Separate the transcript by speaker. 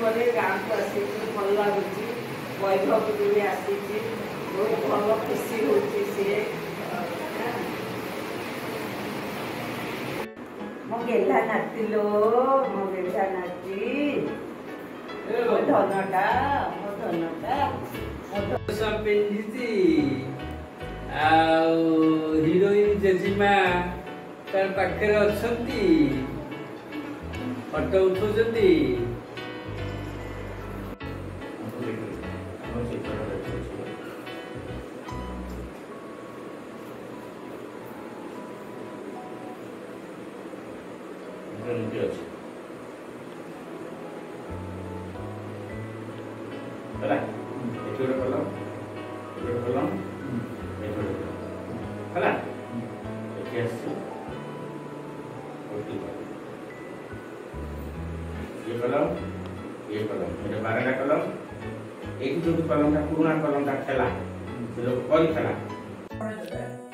Speaker 1: पर गाँव को आसी भल लगुच वैभव भी आसी बहुत भल खुशी हो मो गेला नाती लो मो गेला नाती मो धनटा
Speaker 2: हिरोइन जेजिमा तार पाखे अच्छी फटो उठुंती ये कलम मेरे 12टा कलम एक जो कलम का पुराना कलम का खेला लोग कल खेला